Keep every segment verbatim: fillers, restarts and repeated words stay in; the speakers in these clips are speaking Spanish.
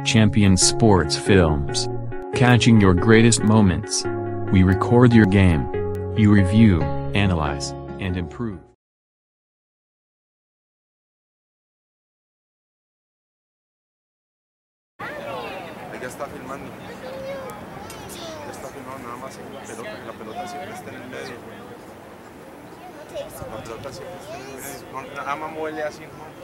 Champion Sports Films. Catching your greatest moments. We record your game. You review, analyze, and improve. Ya está filmando. Ya está filmando nada más en la pelota, que la pelota siempre está en el medio. La pelota siempre está en el medio. No, nada más muele así, ¿no?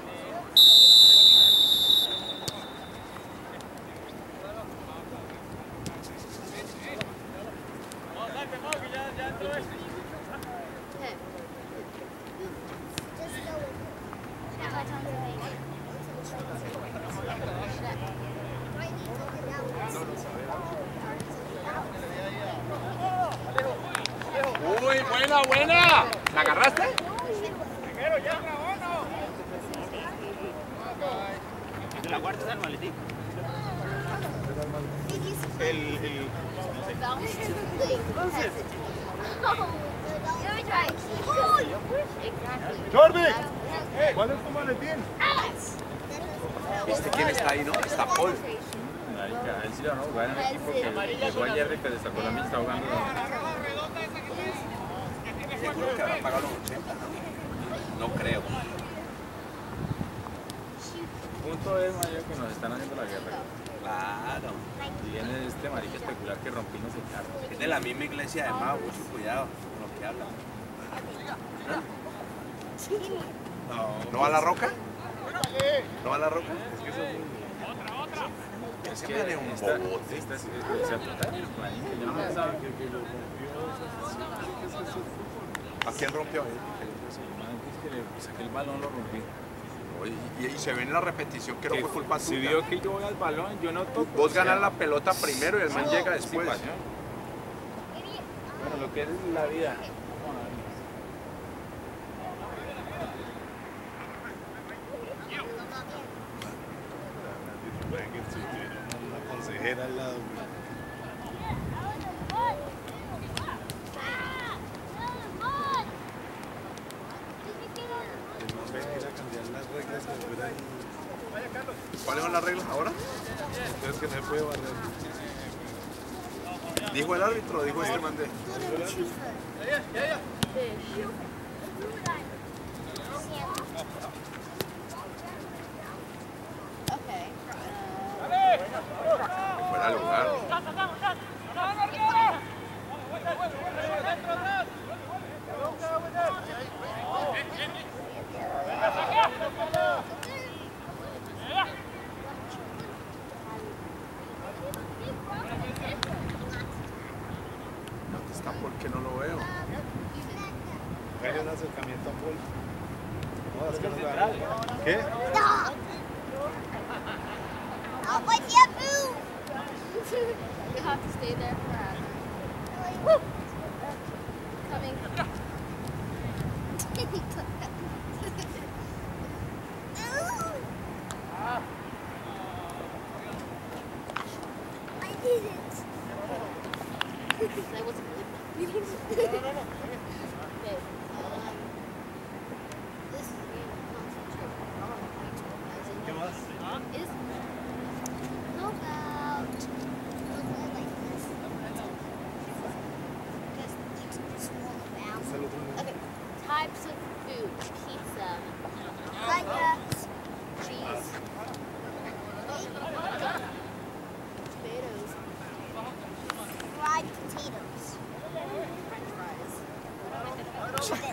Uy, buena, buena. ¿La agarraste? Primero ya grabó, ¿no? ¿La guardas al maletín? El, el... Jordi, ¿cuál es tu maletín? ¿Viste quién está ahí, no? Está Paul. Marica, él sí lo van a jugar en el equipo que llegó ayer y que le sacó la mía, está jugando. Seguro que habrá pagado los ochenta, ¿no? No creo. El punto es, mayor, que nos están haciendo la guerra. Claro. Y viene este marica especular que rompimos el carro. Es de la misma iglesia de Mao, mucho cuidado con lo que habla. No. ¿No va a la roca? ¿No va a la roca? Es que eso es muy... Es que que tiene un esta, bobote. esta es, o sea, total, marica, yo no pensaba que, que lo rompió. ¿A quién rompió? Es que le saqué el balón, lo rompí. Y, y se ve en la repetición que no fue culpa Si tuya. vio que yo voy al balón, yo no toco. Vos ganas la pelota primero y el man llega después. Bueno, lo que es la vida. Una consejera al lado. ¿Cuáles son las reglas ahora? Entonces que no se puede barrer. Dijo el árbitro, dijo este man de... Que fuera al lugar. ¿Dónde está? ¿Por qué no lo veo? Hay un acercamiento a Paul. No, es que no la... ¿Qué? Stop! Oh, what's your move? You have to stay there for us. Woo! Coming. I did it. I wasn't really. No, no, no. Okay. Um, this is being concentrated. ¿Qué más? Is how about Like this. Just small amount. okay? Types of food: pizza, Nuggets, cheese, tomatoes, fried potatoes, French fries, chicken.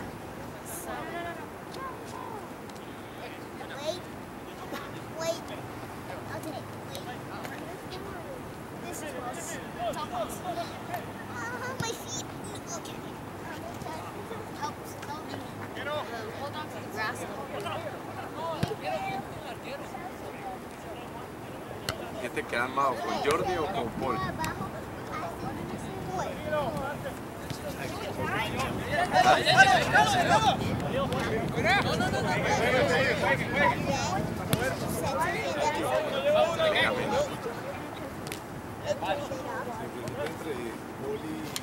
Wait. Wait. Okay, wait. This was tacos. Uh, my feet. Okay. Help, help me. uh, hold on to the grass. ¿Qué te queda armado? ¿Con Jordi o con Paul? Entre Paul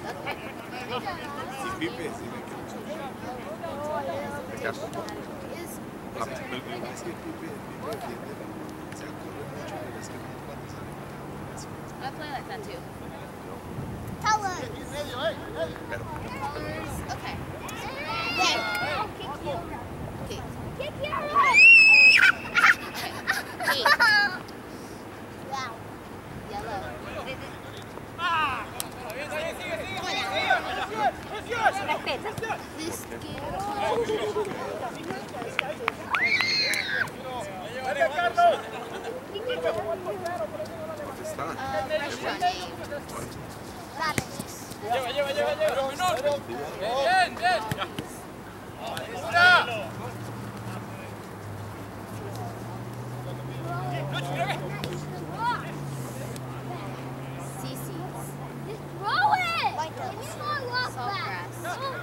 y Pipe, sí me quedo. ¿Te quedas con Paul? El problema es que Pipe, Pipe tiene, se corre mucho, pero es que no play like that too. Colors. Colors. Okay. Wait. Okay. Kick your Pink. Wow. Yellow. This game. Está. Uh, restaurant name. Rabbits. Lleva, lleva, lleva, lleva. Menor. Bien, bien. Cece's. Just throw it. Like this. Saltgrass.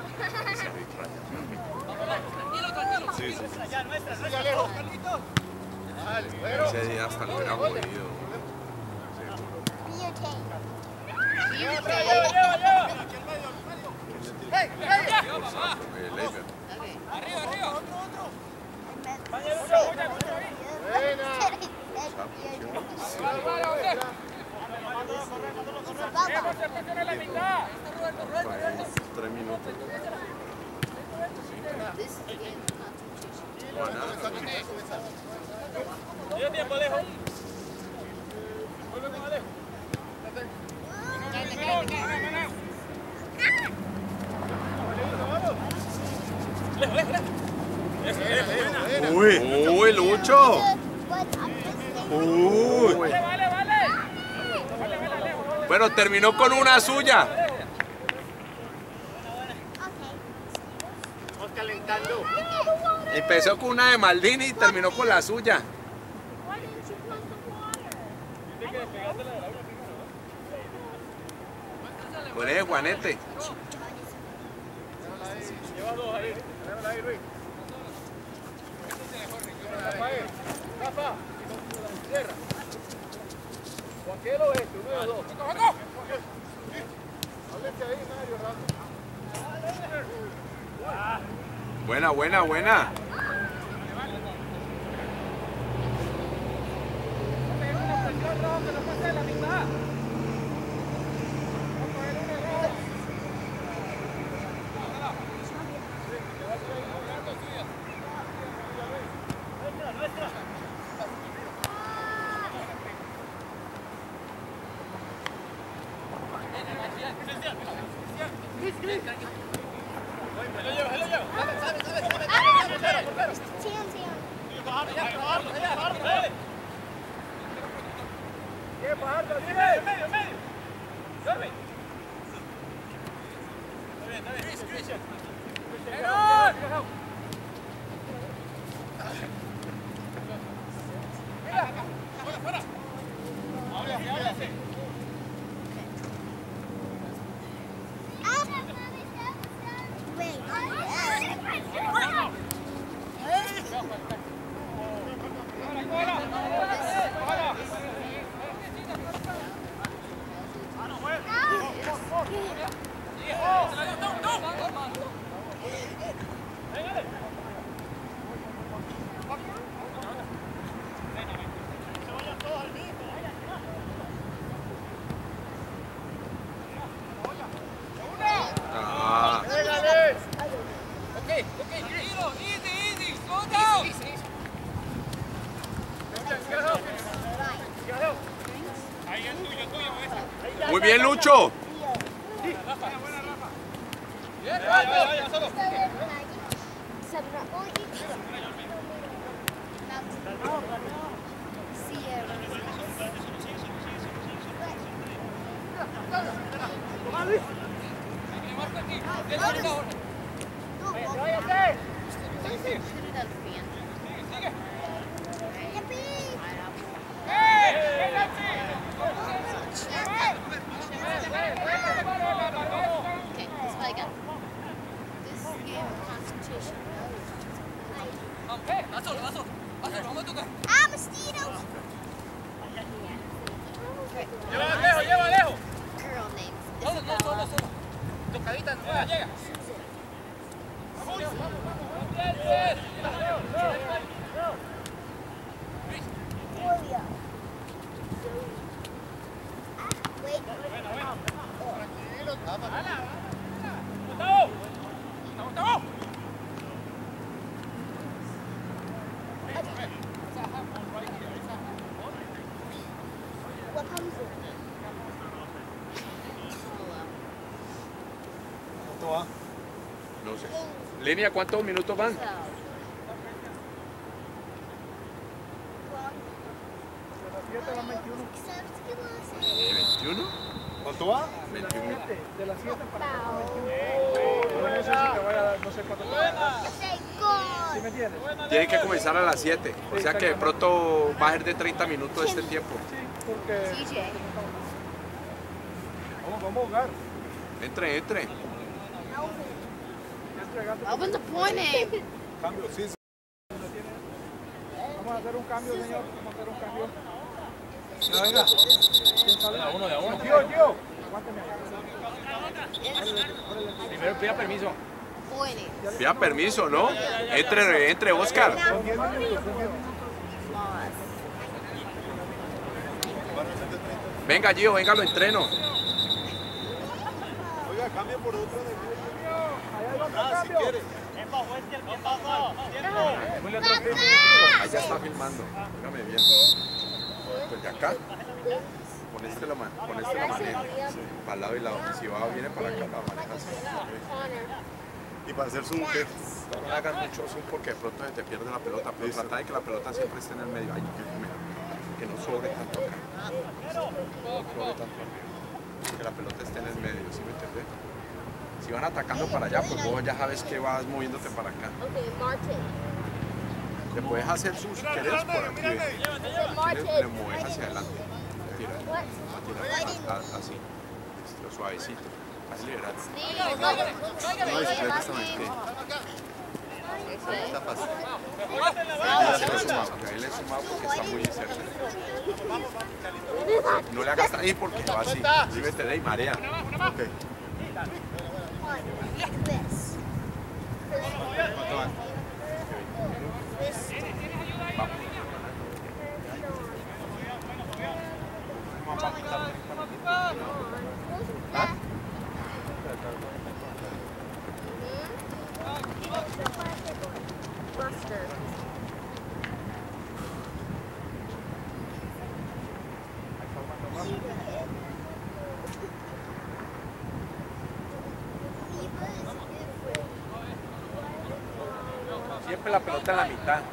Sí, sí, sí. Ese día hasta lo hubiera jodido. Butane. El Laker. Okay. Arriba, arriba. Presiona la mitad. Tres minutos. This is the game of concentration. Bueno, Lleva tiempo, Alejo. Vuelve con Alejo. uy, uy, Lucho. Uy. Vale, vale, vale. Bueno, terminó con una suya. Vamos calentando. Empezó con una de Maldini y terminó con la suya. Por eso, Juanete. Lleva dos ahí. Déjala ahí, Luis. Rafael, Rafa. Cierra. Joaquín oeste, uno de dos. ¡Vamos! Háblese ahí, Mario, rápido. Buena, buena, buena. Muy bien, Lucho. Ah, mosquitoes! Lleva lejos, lleva lejos. Girl names. Solo, solo, solo, solo. Tocadita, llega, llega. Bien, bien. Julia. What comes in? ¿Cuánto va? No sé. Línea, ¿cuántos minutos van? ¿veintiuno? ¿Cuánto va? veintiuno. De las siete para las veintiuno. No sé si te voy a dar, no sé cuánto te voy a dar. ¿Sí me entiendes? Tiene que comenzar a las siete. O sea que de pronto va a ser de treinta minutos este tiempo. Sí, porque... D J. Vamos, vamos a jugar. Entre, entre. Open the point name. Cambio, sí, sí. Vamos a hacer un cambio, señor. Vamos a hacer un cambio. Ya, venga. ¿Quién sale? De a uno, de a uno. Tío, tío. Aguántame. Primero pida permiso. Point. Pida permiso, ¿no? Entre, entre, Oscar. Son diez minutos, son diez minutos. Venga, Gio, venga, lo entreno. Oiga, cambia por otra de medio. Ah, si quiere. Allá está filmando. Dígame bien. Pues de acá. Con este lo, man, con este lo maneja. Para el lado y lado. Si va, viene para acá, la maneja así. Y para hacer zoom, ¿qué? No hagas mucho zoom porque de pronto se te pierde la pelota. Pero trata de que la pelota siempre esté en el medio. Ay, que, que no sobre tanto acá. No sobre tanto acá. Que la pelota esté en el medio, ¿sí me entiendes? Si van atacando para allá, pues vos ya sabes que vas moviéndote para acá. Okay, Martin. Te puedes hacer zoom si quieres por aquí. Le, le mueves hacia adelante. Tira, tira, a- así. Listo, suavecito. Así liberar. No, bicicleta está más que. Está fácil. Ahí le he sumado, ahí le he sumado porque está muy cerca. No le hagas ahí porque va así. Sí, vete de ahí, marea. Ok. This. ¿Cuánto va? Buster. Siempre la pelota en la mitad.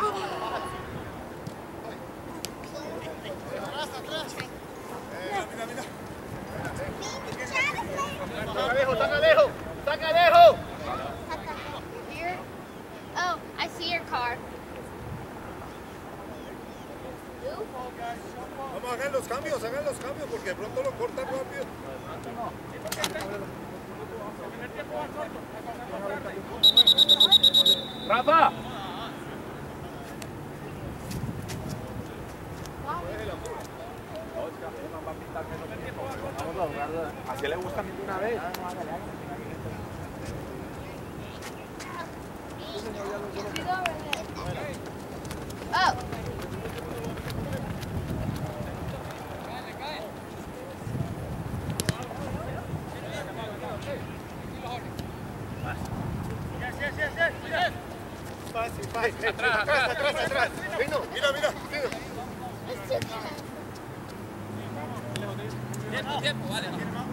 Here. Oh, I see your car. Vamos a hacer los cambios, hagan los cambios porque de pronto lo cortan rápido. ¡Rafa! Así le gusta a mí de una vez. Oh. Fácil, fácil. Atrás, atrás, atrás, atrás. Vino, mira, mira, mira. Tiempo, tiempo, vale.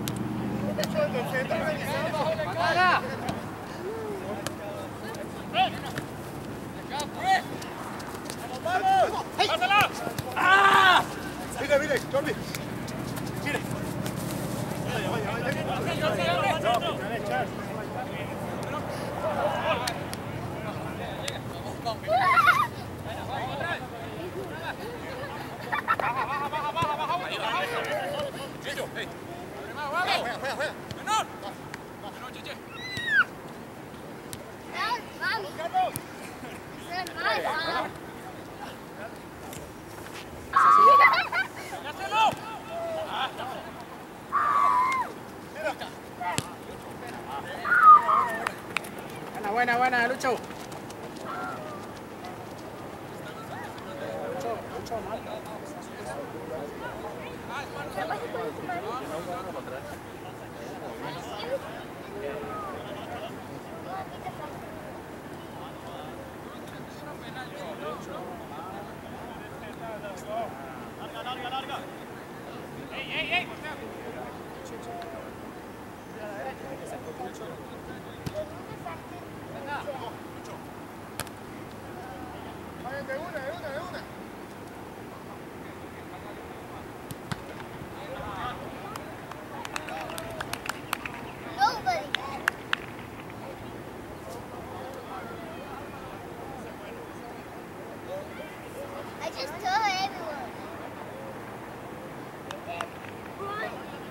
Mira, mira, Tommy. Mira. Vaya, vaya, vaya. Buena, buena, Lucho. De una, de una, de una. Nobody. I just told everyone. Run.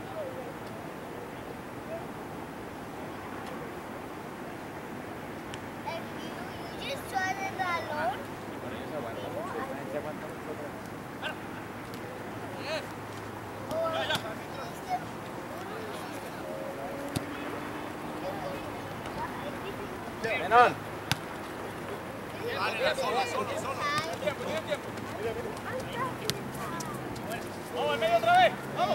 And you, you just tried it alone? Menon. Vamos al medio otra vez. Vamos.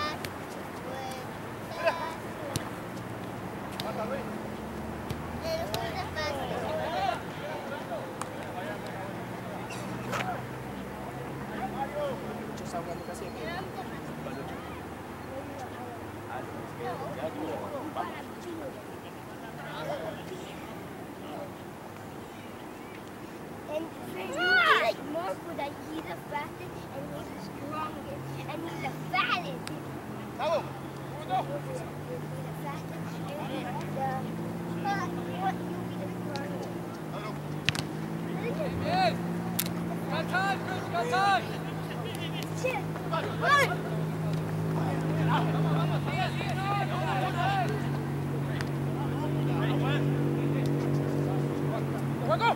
And he's like Mark, but he's the fastest and he's the strongest and he's the fattest. Vamos. Uno. He's the fastest and he's the but what you be the strongest. Bien. Got time, Chris. Got time. Shit. Run. ¡Juego!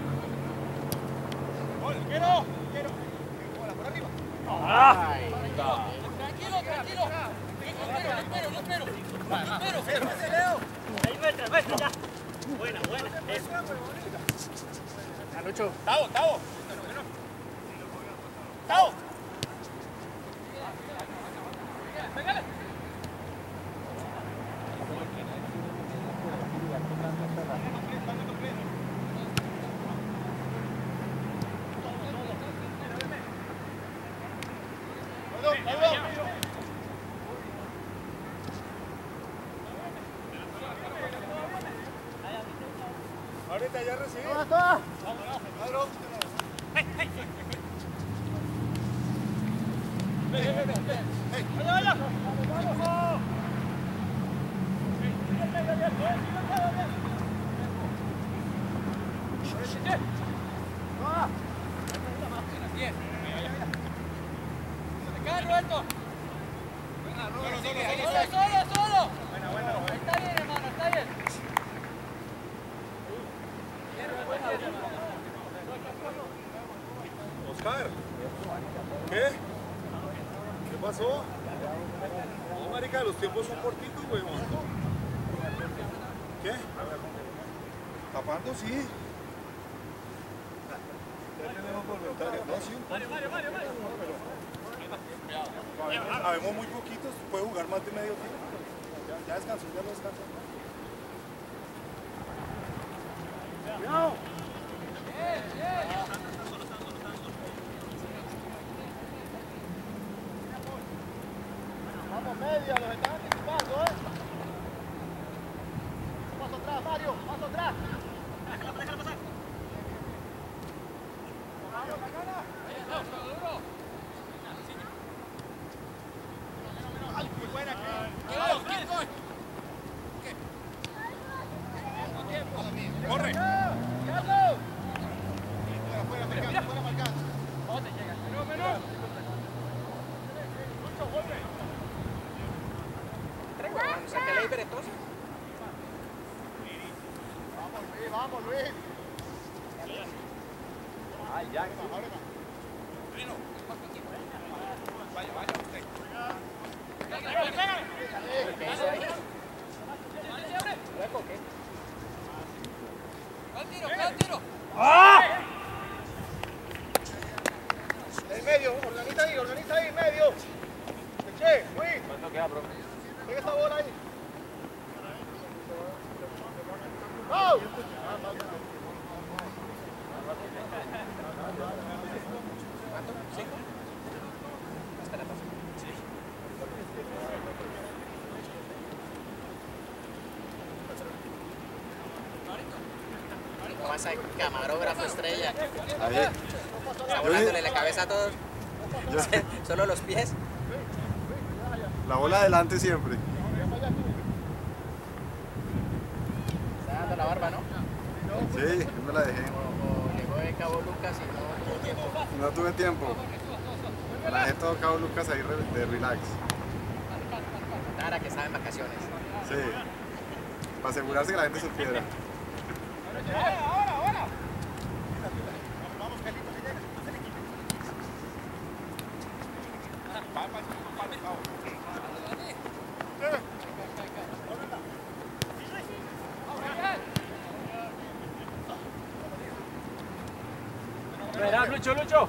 ¡Quiero! ¡Quiero! ¡Bola por arriba! ¡Tranquilo, tranquilo! ¡Yo espero, yo espero! ¡Yo espero! ¡Leo! Ahí muestra, muestra ya. Buena, buena. Eso. Lucho. ¡Tavo, Tavo! ¡Tavo! ¡Pégale! Ahorita ya recibí. ¡Toda, toda! Pedro. ¡Hey, hey! Ven, ven, ven, ven. Hey. ¡Vaya, vaya! ¡Vamos! ¡Va! ¡Bien! ¡Se cae, Roberto! ¡Solo, solo, solo! Buena, buena, buena. Está bien, hermano, está bien. Oscar. ¿Qué? ¿Qué pasó? No, marica, los tiempos son cortitos, weón. ¿Qué? Tapando, sí. Ya tenemos voluntarios, ¿no? Sí. Mario, Mario, Mario, Mario. Habemos muy poquitos, puede jugar más de medio tiempo. Ya, ya descansó, ya lo descansó. ¡Cuidado! ¡Bien, bien! Vamos media, los están anticipando, ¿eh? Paso atrás, Mario, paso atrás. Déjala, déjala pasar. Mario, la gana. Duro. ¡Ay, qué buena que! ¡Keep going, keep going! ¡Corre! ¡Carlos! Fuera, fuera, fuera, marcando. ¿Dónde llega? ¡Menú, menú! ¡Lucho, vuelve! Sácale ahí, Beretosa. Vamos, Luis, vamos, Luis. Ay, ya. Rino, vaya, vaya, usted. Pégale, pégale. ¿Qué hizo ahí? ¿Qué? ¡Al tiro, al tiro! ¡Ah! En medio, organiza ahí, organiza ahí, en medio. Che, Luis, ¿Cuánto queda, bro? pega esa bola ahí. ¡Go! ¿Cuánto? ¿Cinco? Hasta la pasa. Sí. pasa el camarógrafo estrella. Ahí. Está volándole la cabeza a todos. Yo, Solo los pies. la bola adelante siempre. Está dando la barba, ¿no? Sí, yo me la dejé. O, o llegó de Cabo Lucas y no tuvo tiempo. No tuve tiempo. Me la dejé todo Cabo Lucas ahí re- de relax. Tara que estaba en vacaciones. Sí. Para asegurarse que la gente supiera. Verás, Lucho, Lucho.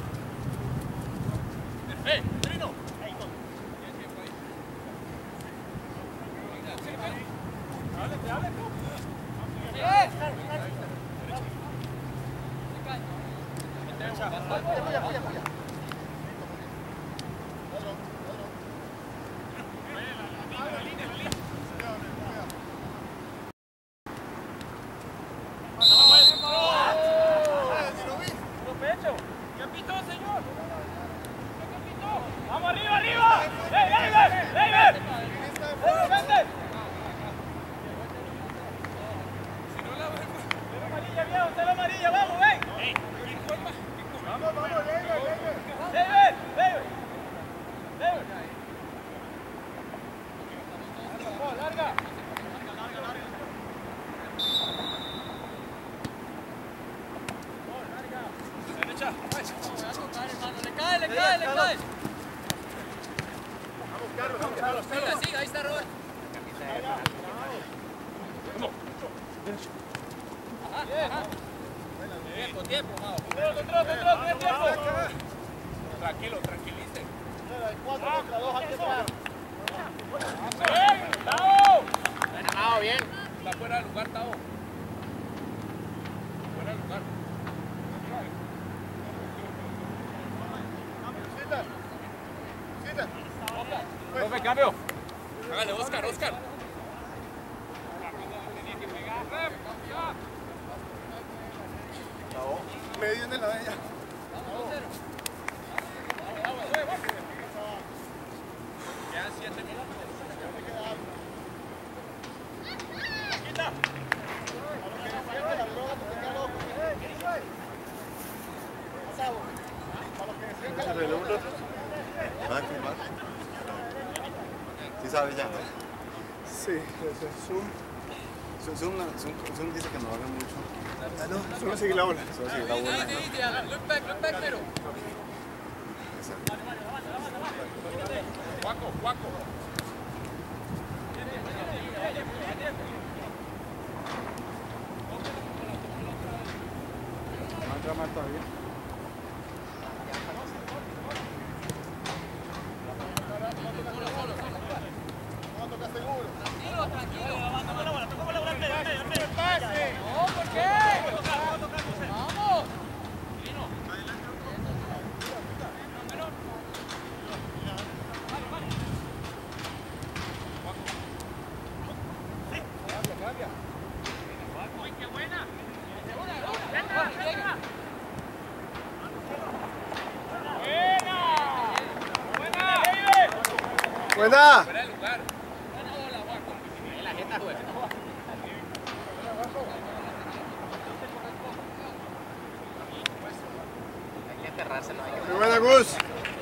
¡Vamos arriba, arriba! ¡Ey, David! ¡David! ¡David, vente! ¡Tela amarilla, viejo! ¡Tela amarilla! ¡Vamos, ven! ¡Vamos, vamos! ¡David, David! ¡David! ¡David! ¡Larga! ¡Derecha! ¡Le cae, le cae, le cae! Siga, siga, ahí está Robert. Tiempo, tiempo, Mau. Control, control, control, tiene tiempo. Tranquilo, tranquilice. Hay cuatro contra dos aquí atrás. ¡Bien! ¡Tao! Buena, Mau, bien. Está fuera de lugar, Tao. Fuera de lugar. Cita. Cita. Profe, cambio. Hágale, Oscar, Oscar. Medio en la de ella. Quedan siete minutos. Quita. ¿Se reló un rato? ¿Va a filmar? ¿Sí sabe ya, no? Sí, eso es Zoom. Zoom, Zoom, Zoom, Zoom dice que no habla mucho. Ah, no, solo sigue la bola. Solo sigue la bola. Look back, look back, pero. Exacto. Guaco, guaco. ¿No entra más todavía? No toca seguro. Tranquilo, tranquilo. Tocamos la bola, tocamos la bola. No, ¿por qué? Vamos. ¡Buena! Fuera de lugar. La jeta, güey. Hay que enterrárselo ahí. ¡Muy buena, Gus!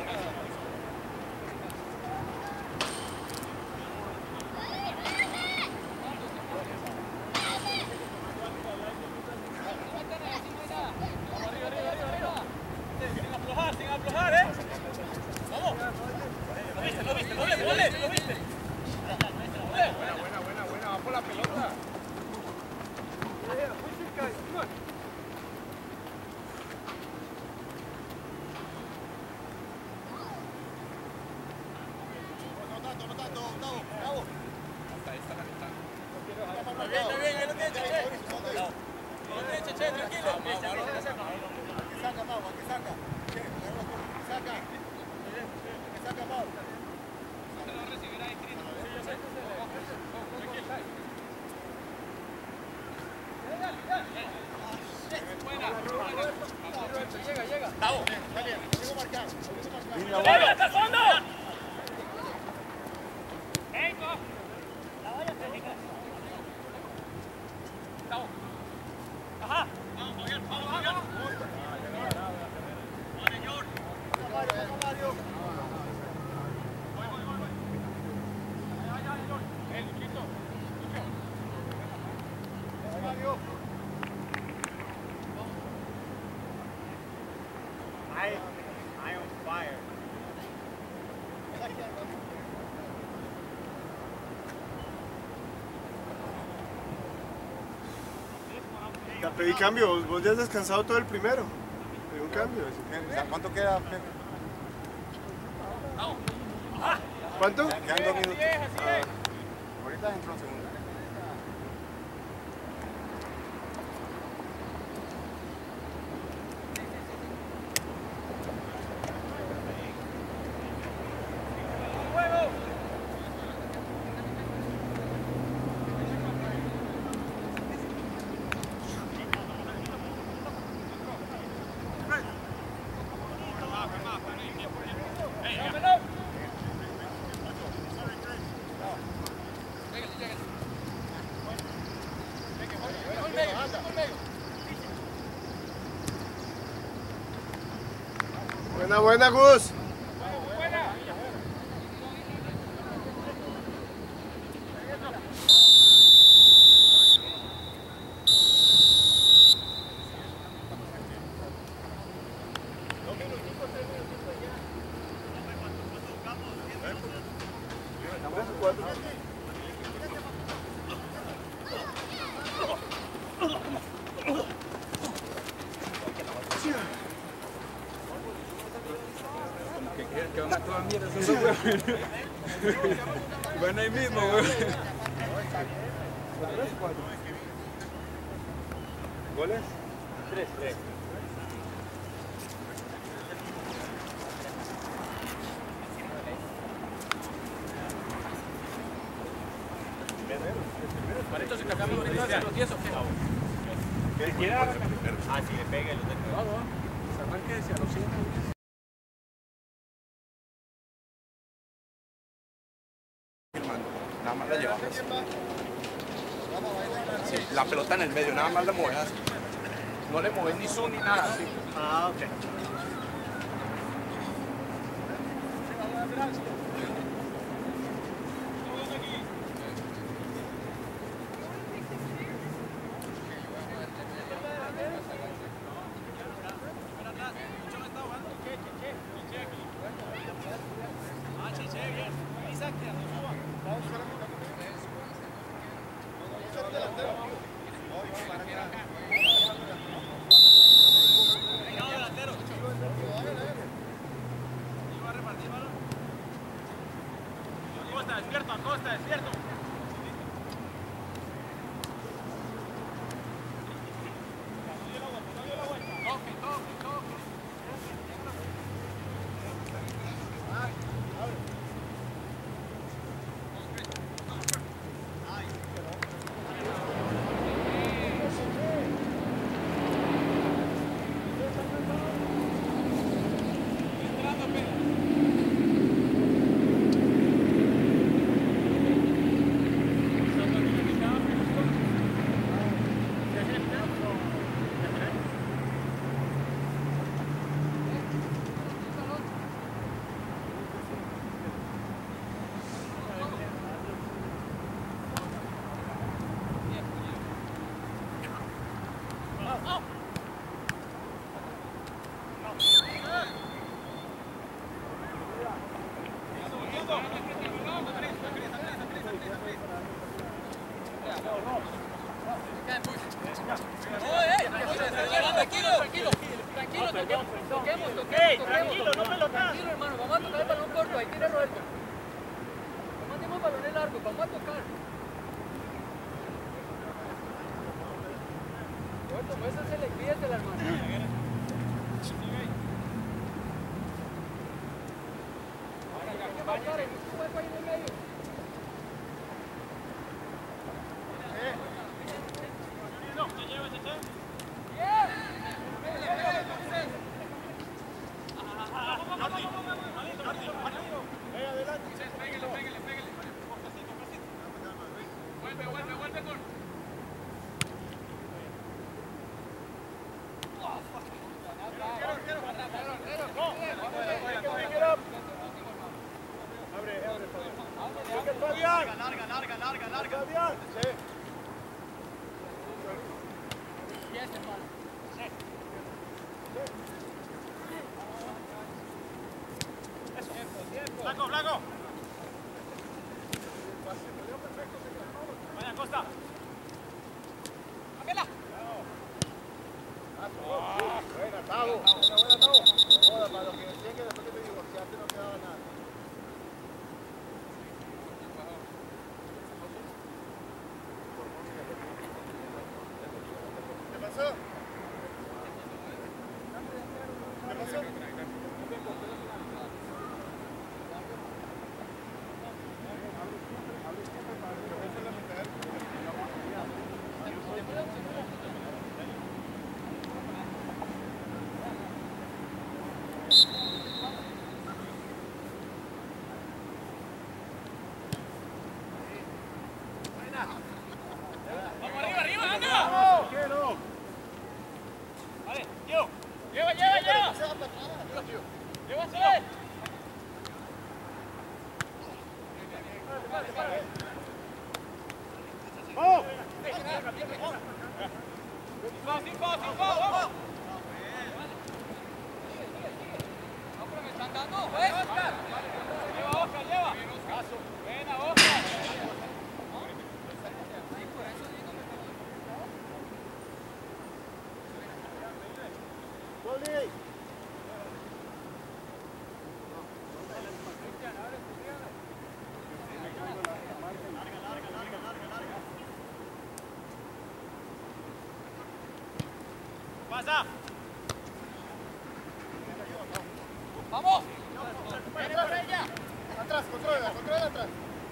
Sin aflojar, sin aflojar, ¿eh? Vamos. Lo viste, lo viste, lo viste, lo viste, lo viste. Buena, buena, buena, buena. Va por la pelota. Hasta ahí está la mitad. Está bien, está bien, ahí lo tiene, Cheche. Lo tiene, Cheche, tranquilo. Aquí saca, Mau, aquí saca. Che, agárralo tú. Saca. Aquí saca, Mau. Se lo va a recibir ahí, Cristo. Sí, yo sé. Tranquilo. Ya pedí cambio, vos, vos ya has descansado todo el primero. Pedí un cambio. ¿Cuánto queda? ¿Cuánto? Quedan dos minutos. Ah, ahorita entro un segundo. Buena, buena, Gus. Que van a toda mierda esos dos huevos. Van ahí mismo, güey. ¿Goles? Tres, tres. Marito, si cargamos ahorita los diez o qué? ¿Qué quiere? Ah, si le pega el otro. Vamos, se arranque hacia los cinco. Nada más la llevas así. Sí, la pelota en el medio, nada más la mueves así. No le mueves ni zoom ni nada así. Ah, ok. Despierto, Acosta, despierto. Toque, toque, toque. Tranquilo, tranquilo, tranquilo, toquemos, toquemos, toquemos, tranquilo, no pelota. Tranquilo, hermano, vamos a tocar el balón corto, ahí tiene Roberto. No mandemos balones largos, vamos a tocar. Roberto, muéstrasele y pídetela, hermano. Ahora, hay mucho hueco ahí en el medio. Larga, larga, larga, larga. Sí. Blanco, blanco. Vaya, Costa. Ángela. Vamos arriba, arriba, anda. Vamos. Vale, tío. Lleva, lleva, lleva. Lleva, sube. ¡Vamos! ¡Sin foul, sin foul, vamos! ¡No, pero me están dando! ¡Eh, Oscar! ¡Lleva, Oscar, lleva! ¡Buena, Oscar! ¡Goli! ¡Pasa! ¡Vamos! ¡Viene por ella! Atrás, controla, controla atrás.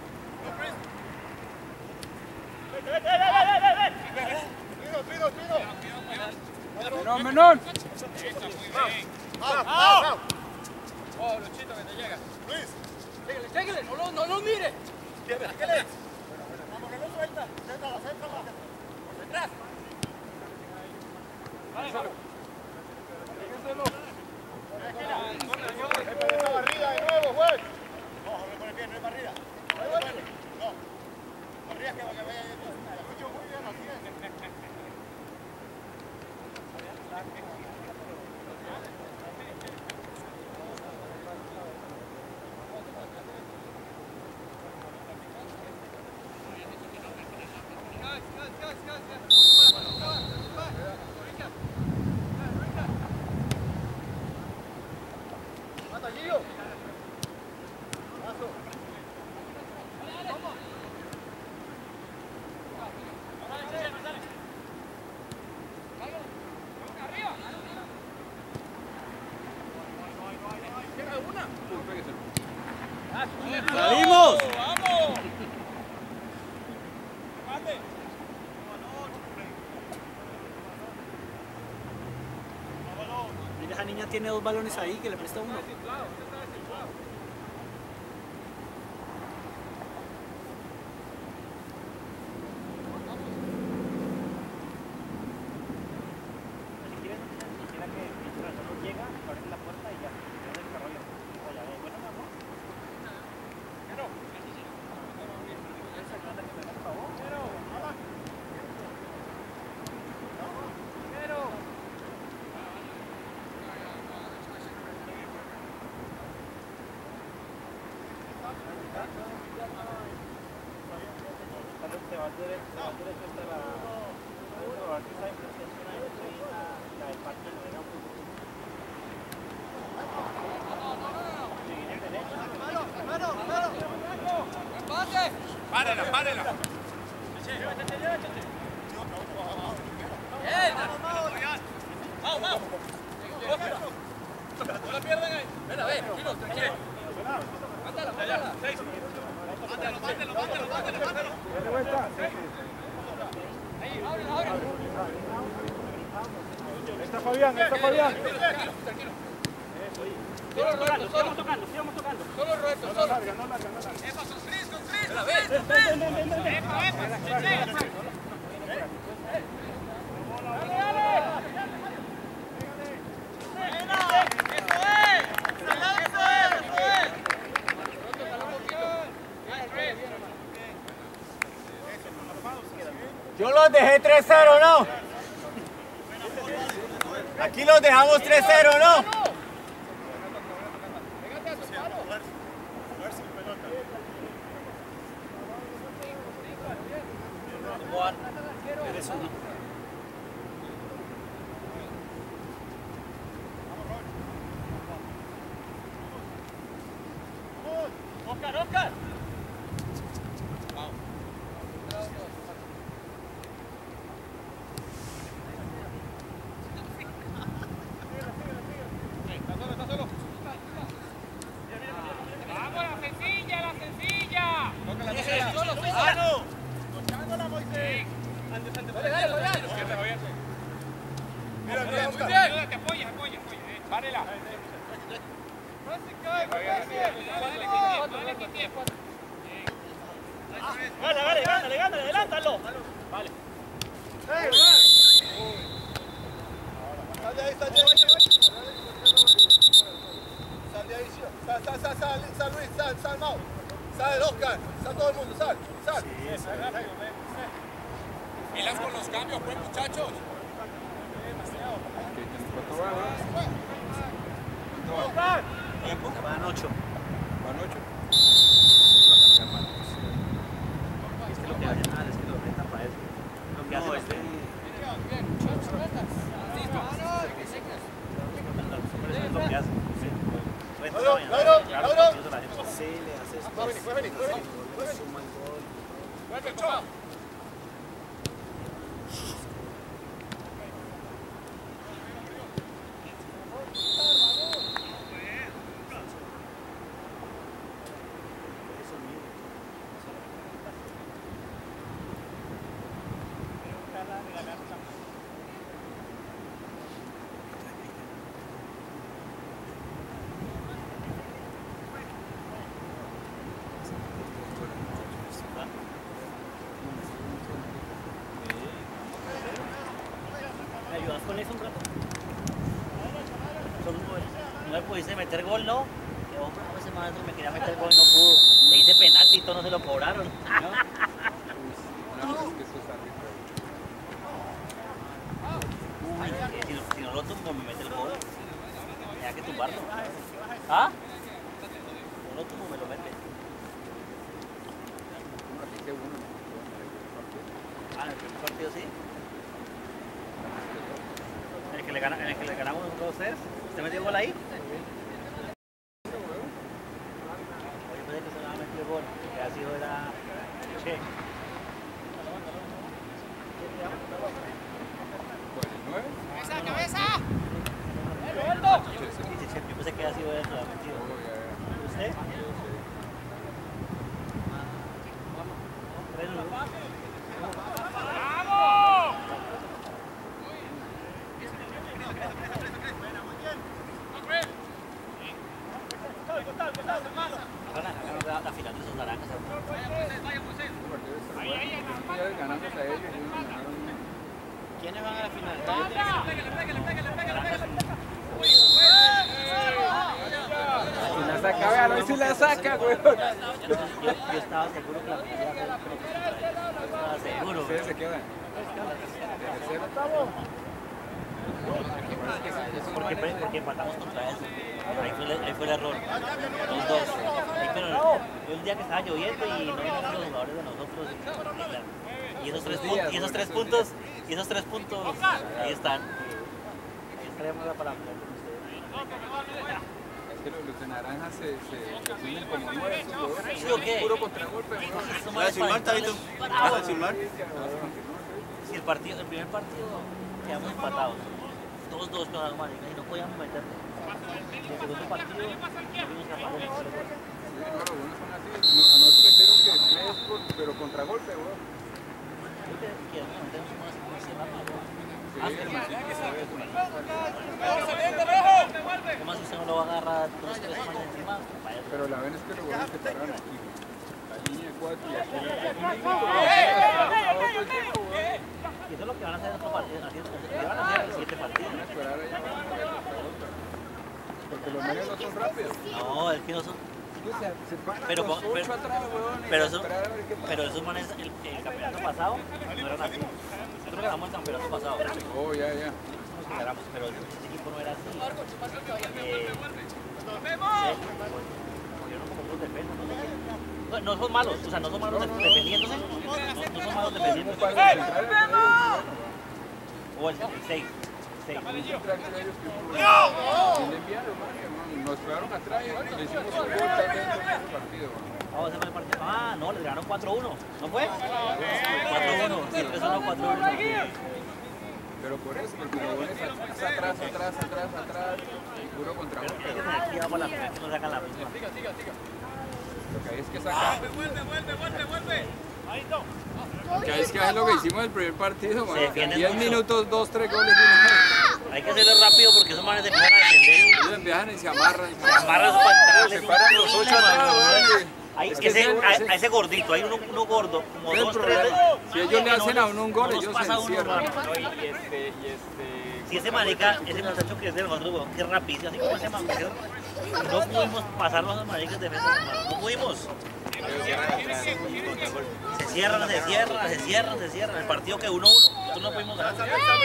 ¡Vete, vete, vete, vete! Pido, pido, pido. Menón, menón. ¡Vamos, vamos! ¡Oh, Luchito, que te llega! Luis. ¡Síguele, síguele! ¡No lo, no lo mire! ¿Qué le? Vamos, que no suelta. Céntrala, céntrala. ¡Por detrás! ¡Vale, vamos! Esta barrida de nuevo, güey. No, no por el pie, no es barrida. No es barrida. No. Barrida que vaya, vaya. La escucho muy bien, así es. ¡Salimos! ¡Vamos! Mira, esa niña tiene dos balones ahí, que le presta uno. ¡Párela, párela! ¡Vamos, vamos! ¡No la pierdan ahí! ¡Ven a ver, tranquilo, tranquilo! ¡Mátala, mátala! ¡Mátalo, mátalo, mátalo, mátalo, mátalo! ¡Ahí, ábrela, ábrela! Está Fabián, está Fabián. Tranquilo, tranquilo. Solo Roberto, solo. tocando, sigamos tocando. Solo Roberto, solo. No larga, no larga, no larga. ¡Epa, con Cris, con Cris! ¡A ver! ¡Ven, ven, ven! ¡Epa, epa! ¡Dale, dale! Yo los dejé tres cero, ¿no? Aquí los dejamos tres cero, ¿no? Eres uno. ¡Oscar, Oscar! Párela. Gana, gana, gánale, gánale, adelántalo. Vale. Sal de ahí, sal de ahí. Sal de ahí, sal, sal, sal, sal, sal Luis, sal, sal Mau. Sal Oscar, sal todo el mundo, sal, sal. Pilas con los cambios, pues, muchachos. Van ocho. Van ocho. Es que lo que hacen mal es que lo rentan para eso. Lo que hacen es que... Los hombres es lo que hacen. Rentan la mañana. Claro, sí, le haces... Suma el gol. ¿Me ayudas con eso un rato? No me pudiste meter gol, ¿no? Que hombre, ese maestro me quería meter gol y no pudo. Le hice penalti y todo, no se lo cobraron. No, es que eso está rico. Uy, si, no, si no lo tumbo, me mete el gol. Tenía que tumbarlo. ¿Ah? Si no lo tumbo, me lo mete. Ah, en el primer partido sí. En el que le, gana, en el que le ganamos dos tres. ¿Usted metió gol ahí? Oye, pensé que se le había metido gol. Que ha sido era... Che. ¿Nueve? ¡Cabeza, cabeza! Dice Che, yo pensé que ha sido él, se lo había metido. ¿Usted? Tres, ¿no? La final de esos naranjas. Ganándose a ellos. ¿Quiénes van a la final? Si la saca, vean, hoy sí la saca, güey. Yo, yo estaba seguro que la final iba a ser, pero estaba seguro. Ustedes se quedan. Porque, porque empatamos contra eso. Ahí fue, el, ahí fue el error. Los dos. Ahí fue, fue un día que estaba lloviendo y no vinieron los jugadores de nosotros. Y, y, esos, tres puntos, y esos tres puntos, y esos tres puntos, ahí están. Ahí estaríamos para pelear con ustedes. Es que los, los de naranja se, se, se suben como nueve. ¿Sí o qué? Puro contragolpe. ¿Vas a filmar, Tabito? ¿Vas a filmar? Si el partido, el primer partido quedamos empatados. Dos dos con las manos y no podíamos meter. El segundo partido no fuimos capaces de meter gol. Sí, no, los buenos son así. No, a nosotros metieron que tres, pero contragolpe, güey. Creo que queremos meternos más como se llama. Sí, hermano, que sabe eso. ¿Cómo si usted no lo va a agarrar dos, tres manos encima? Pero la ven es que los buenos se pararon aquí. La línea de cuatro y aquí. Y eso es lo que van a hacer en otro partido. Así van a hacer el siguiente partido. Porque los medios no son rápidos. No, es que no son. Se paran Pero, los pero, ocho atrás, weón, pero, y eso, esperar a ver qué pasa. pero esos manes, el, el campeonato pasado, no eran así. Nosotros ganamos el campeonato pasado. Oh, ya, ya. Nosotros ganamos, pero ese equipo no era así. Eh, cogieron como unos defensas, no sé qué. No, no son malos, o sea, no son malos defendiéndose. No, no son malos defendiéndose. O el seis. Nos pegaron atrás y le hicimos un gol también en el partido. Vamos a hacer el partido. Ah, no, les ganaron cuatro uno. ¿No fue? cuatro uno. Sí, tres uno, cuatro uno. Pero por eso, porque lo bueno es atrás, atrás, atrás, atrás, y puro contragolpe. Hay que tener cuidado para la final que no sacan la misma. Lo que hay es que sacar. Vuelve, vuelve, vuelve, vuelve. Ahí está. Lo que hay es que es lo que hicimos en el primer partido, man. diez mucho. minutos, dos, tres goles de una. Hay que hacerlo rápido porque esos manes se empiezan a defender. Ellos empiezan y se amarran. Se amarran para entrar. Se paran los ocho atrás, güey. Hay, Es que ese, ese- a, ese- a ese gordito, hay uno, uno gordo, como Es el dos, tres. problema. Si ellos le que hacen no a les- uno un gol, no nos ellos pasa se uno, encierran. hermano. No, y este, y este... Si ese marica, ese muchacho que es de nosotros, weón, que rapidísimo, así como ese man, que no pudimos pasarnos a los maricas de mesa, hermano, no pudimos. Se cierran, se cierran, se cierran, se cierran. El partido que uno a uno, nosotros no pudimos ganar.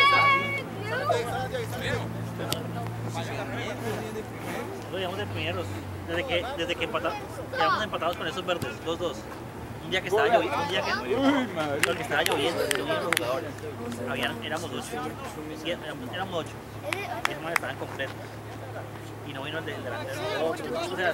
Nosotros llegamos de primeros, desde que, desde que empatamos, quedamos empatados con esos verdes, los dos. Un día que estaba lloviendo, un día que, no, que estaba lloviendo, lloviendo los jugadores. Habían, éramos ocho, sí, éramos, éramos ocho. Esos manes estaban completos. Y no vino el del delantero, otro, o sea,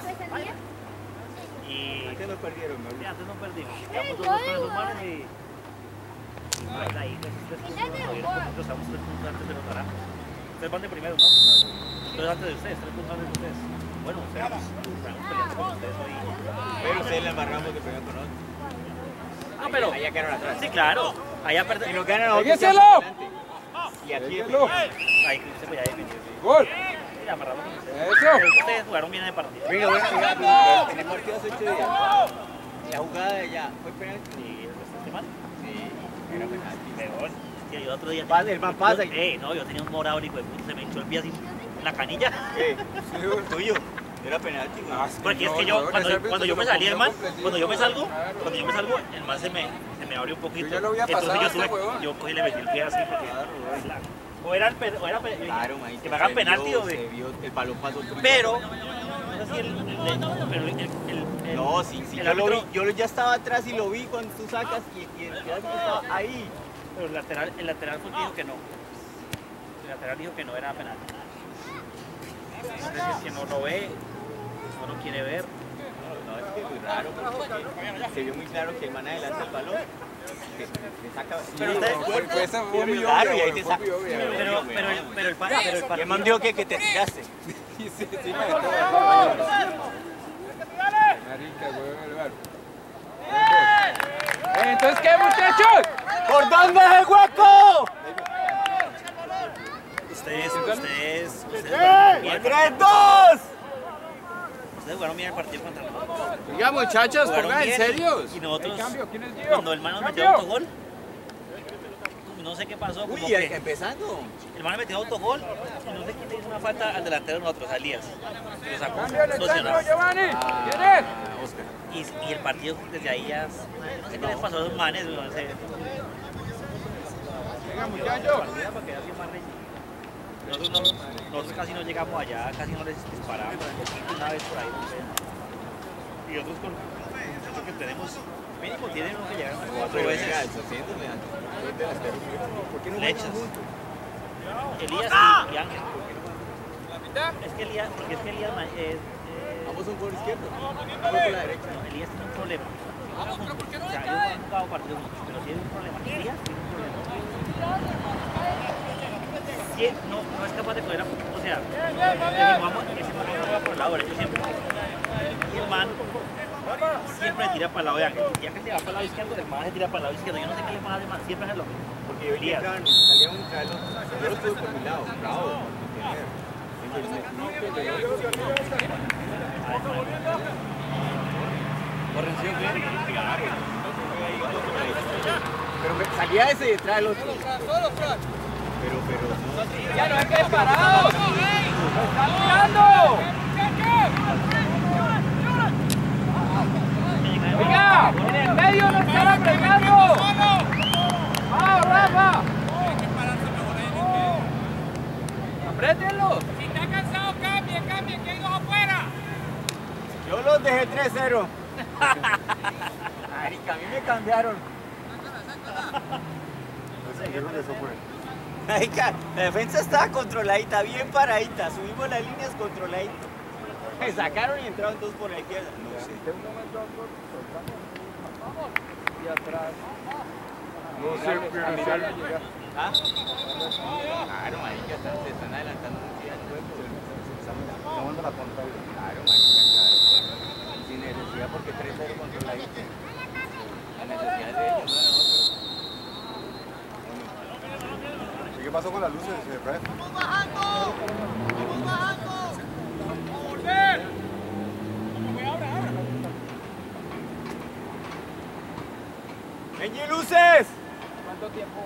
y ¿Qué nos perdieron? sí, antes no perdimos. Quedamos dos, dos con esos manes y... y baila ahí, tres, tres puntos, nosotros estamos tres puntos antes de los naranjos. Ustedes van de primero, ¿no? Entonces antes de ustedes, tres puntos antes de ustedes. Bueno, ustedes estamos peleando con ustedes hoy. Pero ustedes le embarramos que pegan con nosotros. No, pero... Allá quedaron atrás. Sí, claro. Allá Si perdemos. nos ganan a nosotros, ¡Pégueselo! quedamos adelante. Y aquí Pégueselo. Ahí se fue ya defendido. ¡Gol! Sí, amarramos con ustedes. ¡Eso! Ustedes jugaron bien en el partido. Venga, bueno, venga, en el partido hace ocho días. La jugada de allá, ¿fue penalti? Sí, ¿este mal? Sí, era penalti. Pegón. Sí, yo otro día... Pasa, el man pasa. Yo- Eh, no, yo tenía un morado, hijo de puta, se me hinchó el pie así en la canilla. ¿Qué? Tuyo. Era penalti, güey. Ah, Porque es que yo, cuando, cuando yo me salí del man, cuando yo me salgo, cuando yo me salgo, el man se me, se me abrió un poquito. Yo ya lo había Entonces pasado yo a este tuve, huevón. yo cogí y le metí el pie así porque... O era el pe- o era pe- Claro, man, que me hagan se penalti vio, o se de... vio, el balón pasó tuyo. Pero, no sé si el... el- el- pero el, el- el- No, sí, sí, el yo lo vi, árbitro- yo ya estaba atrás y lo vi cuando tú sacas y, y el árbitro estaba ahí. Pero el lateral, el lateral fue el que dijo que no. El lateral dijo que no era penal. Entonces, si es que no lo ve, no lo quiere ver. No, es que es muy raro, porque se vio muy claro que el man adelanta el balón, que le saca... Pero usted- Fue- fue esa- fue muy Claro, obvio, y ahí fue te saca. muy obvio. Pero, pero, pero, el, pero el, pa- pero el Y el partido... man dijo que, que te tiraste. Sí, sí, sí, me dejó. Marica, güey, vale. Eh, Entonces, ¿qué, muchachos? ¿Por dónde es el hueco? Ustedes, ustedes, ustedes jugaron bien el ¡tres, partido. dos! Ustedes jugaron bien el partido contra nosotros. Oiga, muchachos, Jugaron pongan en bien, serios. Y nosotros, ¿El cambio? ¿Quién es Gio? cuando el man nos metió ¿Cambio? autogol, no sé qué pasó, como Uy, que empezando. el man metió autogol y no sé quién le hizo una falta al delantero de nosotros, a Elías. Lo sacó ¡Cambio, Alejandro, sancionado. Giovanni! ¿Quién es? Y, y el partido desde ahí ya, no sé qué les pasó a esos manes, no sé. Venga, muchachos. Para que así más reñido. Nosotros, no- nosotros casi no llegamos allá, casi no les disparamos, una vez por ahí. No sé. Y otros con el muchacho que tenemos, mínimo tienen uno que llegar unas cuatro veces. ¿Por qué no Lechas. juegan juntos? Elías y, y Ángel. Es que Elías, porque es que Elías ma- eh, eh, Ambos son por izquierdo. Uno por la derecha. no, Elías tiene un problema. O sea, ellos no han jugado partidos mucho, pero tiene un problema. Elías tiene un problema. Sí, no, no es capaz de poder, o sea, le jugamos, ese man juega por el lado derecho siempre. Y el man siempre tira para el lado de Ángel. Y Ángel se va para el lado izquierdo, el man se tira para el lado izquierdo. Yo no sé qué le pasa al man, siempre es lo mismo. Porque yo Elías. entraban, salía un tralo. Yo lo estuve por mi lado, bravo. Correncio, bien. Pero me salía ese y detrás del otro. Pero, pero no. ¡Ya no hay que parar! ¡Están mirando! ¡Venga! ¡En el medio no están apretando! ¡Vamos, Rafa! ¡Apriétenlo! Si está cansado, cambie, cambie, que hay dos afuera. Yo los dejé tres cero. Marica, a mí me cambiaron. Marica, la defensa estaba controladita, bien paradita. Subimos las líneas controladitas. Me sacaron y entraron todos por la izquierda. No sé. Y atrás. No sé, pero si alguien llega. ¿Ah? Claro, marica, están, se están adelantando mucho ya el juego. Claro, marica, claro. Sin necesidad porque tres cero controladito. La necesidad es de ellos, no de nosotros. ¿Y qué pasó con las luces, Efraín? ¡Vamos bajando! ¡Vamos bajando! ¡Volver! Voy ahora, ahora. Benji, luces. ¿Cuánto tiempo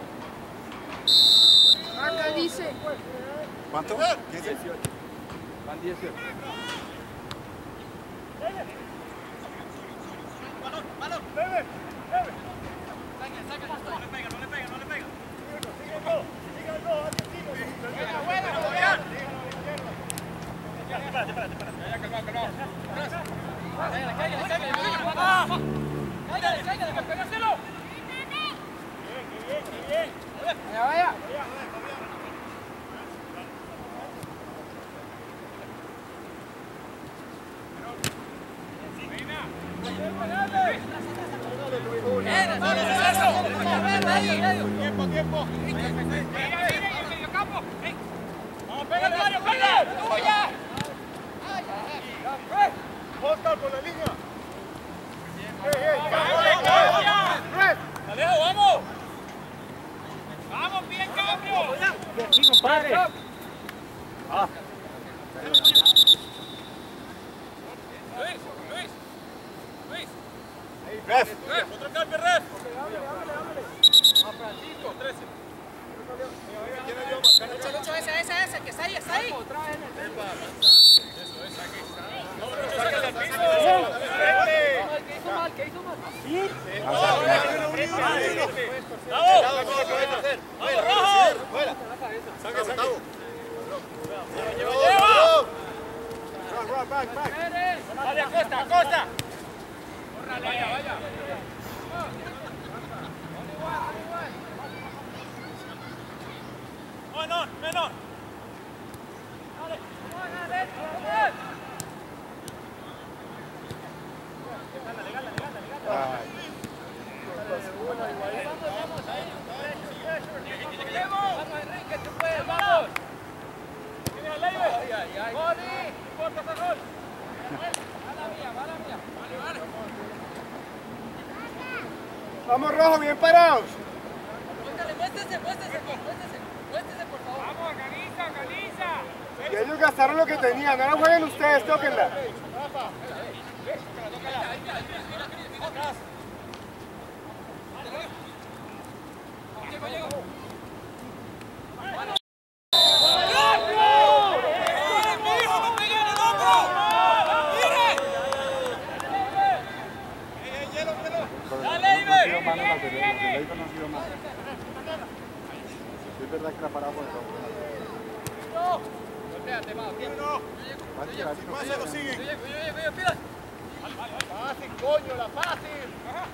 va? Acá dice. ¿Cuánto? dieciocho. Van dieciocho. Balón, balón. Bebe, bebe. Saca, saca, no le pega, no le pega, no le pega. Sigue el gol, sigue el gol, buena, buena, buena. Espérate, espérate, espérate. Ya, calmado, calmado. Cállale, cállale, cállale. Cállale, cállale, pégáselo. Bien, bien, bien. Vaya, vaya. Tiempo, tiempo. Vamos, pégale, Mario, pégale. ¡Tuya! Oscar por la línea. Alejo, vamos. Vamos, bien, cambio. Aquí, compadre. Ah. Luis, Luis, Luis. Ref. Ref, otro cambio, ref. A Francisco, trece. Lucho, Lucho, ese, ese, ese, que está ahí, está ahí. Otra vez en el medio. Eso es, aquí. No, Lucho, sácale al piso. ¿Qué hizo mal? ¿Qué hizo mal? ¡Vamos! ¡Vamos, rojo! Saca, saca. ¡Lleva, lleva! Run, run, back, back. ¡Vale, Acosta, Acosta! Vaya, vaya. Menor, menor. Dale. Vamos, Enrique, tú puedes, vamos. ¿Tienes al aire? Ay, ay, ay. ¡Goli! ¡No importa ese gol! Va la mía, va la mía. Vale, vale. Vamos, rojo, bien parados. Muéstrale, muéstrese, muéstrese, muéstrese. Muéstrese, por favor. ¡Vamos, organiza, organiza! Y ellos gastaron lo que tenían. Ahora jueguen ustedes, tóquenla. Llego, llego. Es verdad que la parada por el No. Golpéate, va, tiempo. Pásalo, sigue. Yo llego, yo llego, yo pida. Vale, vale, vale. Fácil, coño, la fácil. Ajá.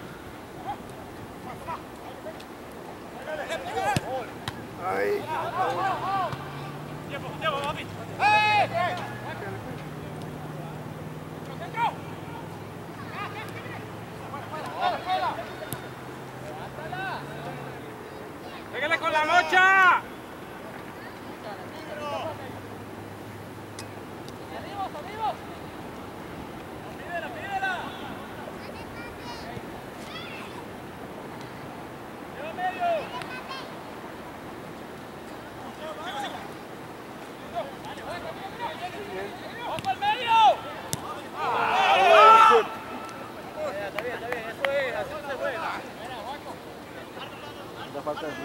Ay. Tiempo, tiempo, papi. ¡Eh! ¡Centro! ¡Fuera, fuera! ¡Pégale con la mocha! ¡Salimos, salimos! ¡Pídela, pídela! ¡Lleva medio! ¡Vamos al medio! Está bien, está bien, eso es, así se juega. Da falta de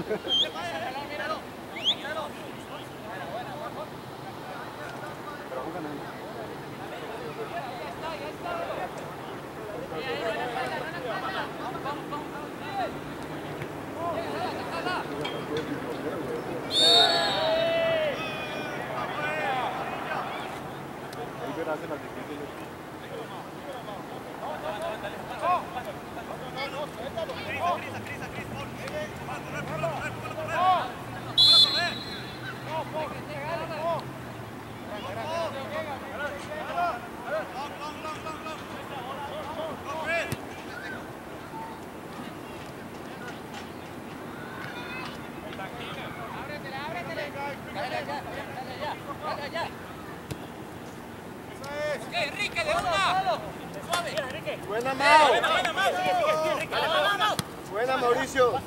Enrique, de una. Suave. Buena, Mau. Buena, buena, Mau. Sigue, sigue, sigue, Enrique. Vamos, vamos. Buena, Mauricio.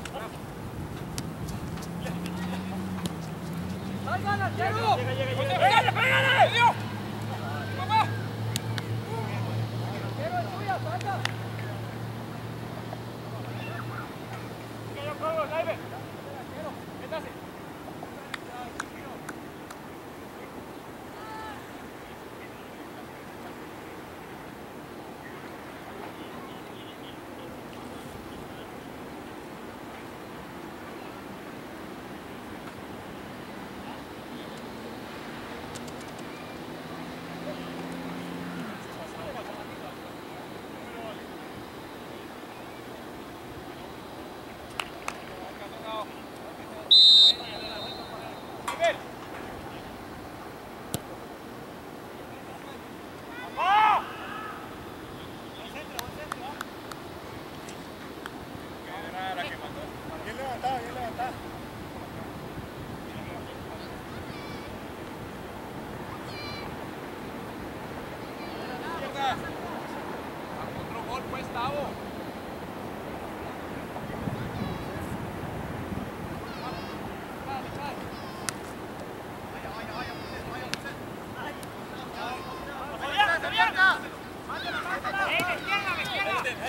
¡Salgan, arquero! Llega, llega, llega. ¡Pégale, pégale! ¡Dios! ¡Papá! ¡Arquero es tuya, saca!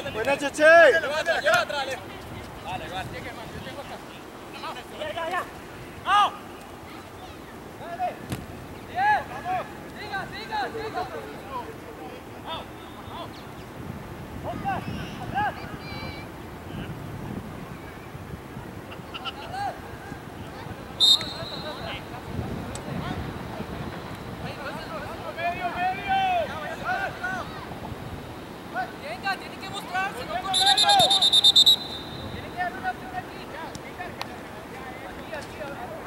Buena, Cheche. Llévatela, llévatela. Vale, vale. Llegue más, yo tengo acá. Ya, ya, ya. ¡Vamos! Dale. Bien, vamos. Siga, siga, siga. Vamos, vamos. Oscar, atrás. Medio, medio. Venga, tiene que mostrarse, no corremos. Tiene que dar una opción aquí. Aquí, aquí,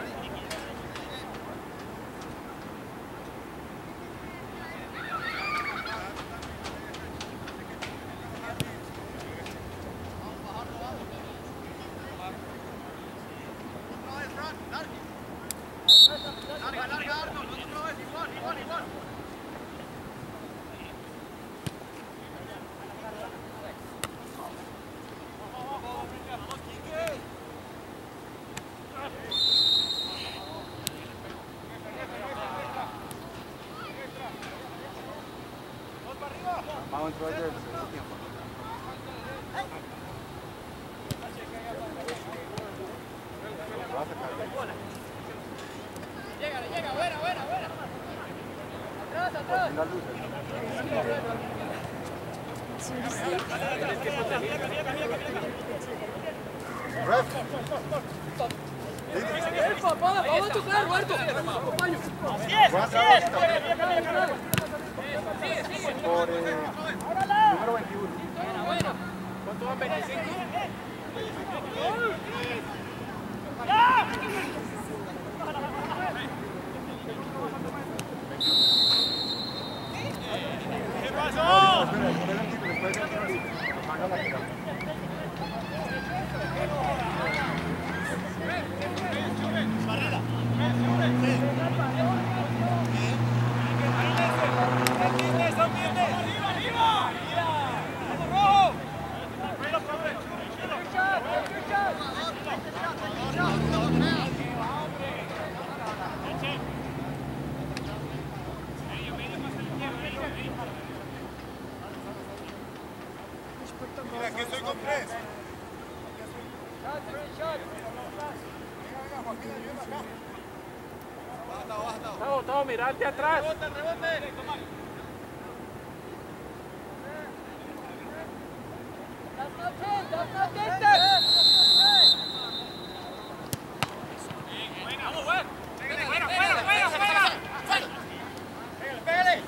larga, larga, Arnold, otra vez, igual, igual, igual. Vamos a entrar ya el segundo tiempo. Llega, llega, buena, buena, buena. Atrás, atrás. Ref. Papá, vamos a tocar, Roberto. Acompaño. Sigue, sigue. Por eh, número veintiuno. Buena, buena. ¿Cuánto van? veinticinco. ¡Ya! ¿Qué pasó? Espera, espera un tico, después de que haga la gira. Barrera. ¡Arriba, arriba! ¡Vamos, rojo! Mira, aquí estoy con tres. Está botado, mirarte atrás. ¡Rebote, rebote! ¡Vamos, güey! ¡Pégale, fuera, fuera, fuera, fuera! ¡Pégale, pégale!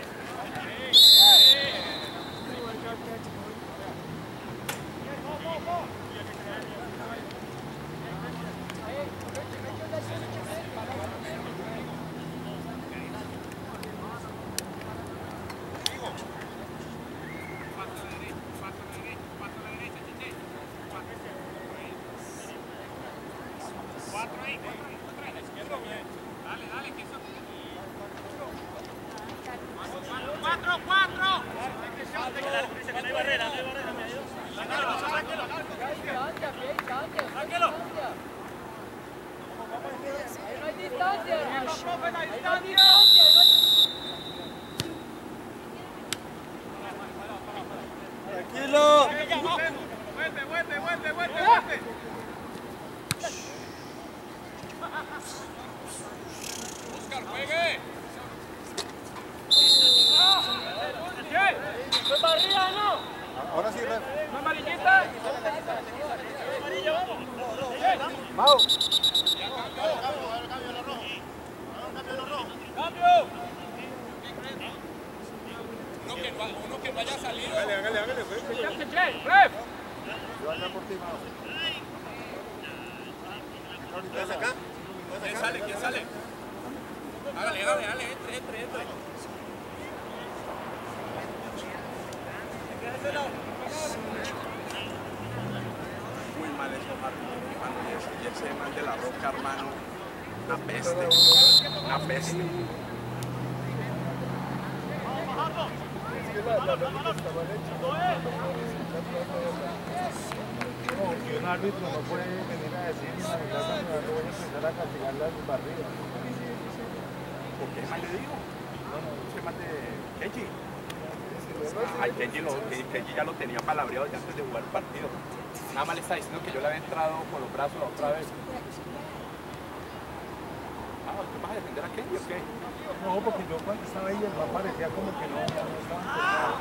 Cuatro ahí, cuatro ahí, cuatro ahí, a la izquierda, bien. Dale, dale, que eso. ¡Cuatro, cuatro! No hay barrera, no hay barrera, me ayuda. Sáquelo, sáquelo. Sáquelo. Ahí no hay distancia. Ahí no hay distancia. Tranquilo. Vuelve, vuelve, vuelve, vuelve, vuelve. Oscar, juegue. ¿Fue para arriba o no? Ahora sí, Ref. ¿Una amarillita? Amarilla, vamos. Mau. ¡Cambio! Uno que, uno que no haya salido. Hágale, hágale, hágale. ¡Ref! Yo acá por ti, Mau. ¿Estás acá? ¿Quién sale? ¿Quién sale? Hágale, hágale, hágale, entre, entre, entre. Muy mal eso, hermano. Y ese man de la roca, hermano. Una peste. Una peste. Y un árbitro no puede venir a decir ni arreglar cuando voy a empezar a castigar las barridas. ¿Por qué man le digo? No, no, ese man de Katy. Ay, Katy, lo, Katy ya lo tenía palabreado ya antes de jugar el partido. Nada más le está diciendo que yo le había entrado con los brazos la otra vez. Ah, ¿tú vas a defender a Katy o qué? No, porque yo cuando estaba ahí el man parecía como que no, ya no estaba empezado.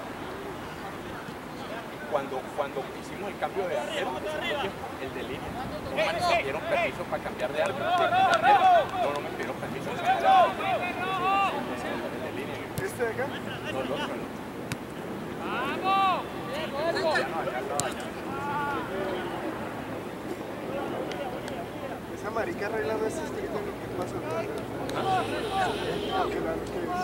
Cuando, cuando hicimos el cambio de arquero, el de línea, los manes me pidieron permiso para cambiar de arquero. No, no me pidieron permiso para cambiar de arquero. El de línea. ¿Este de acá? No, el otro, el otro. ¡Vamos! Esa marica arreglando este estricto lo que pasó. Que la